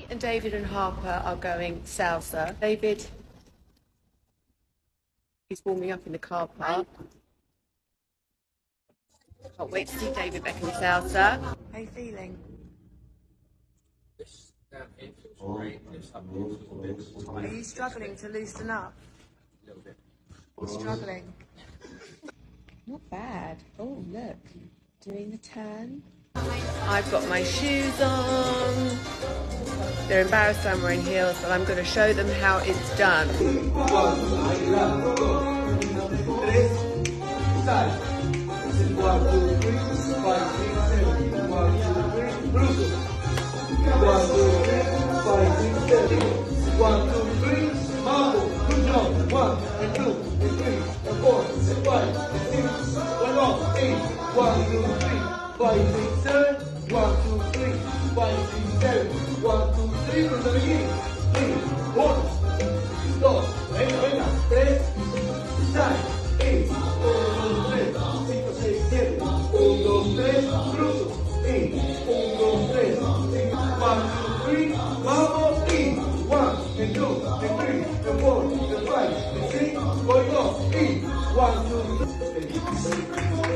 and David and Harper are going salsa. David is warming up in the car park. Can't wait to see David Beckham salsa. How are you feeling? Are you struggling to loosen up? You're struggling. Not bad. Oh, look. Doing the turn. I've got my shoes on. They're embarrassed I'm wearing heels, but I'm going to show them how it's done. 1, 2, 3.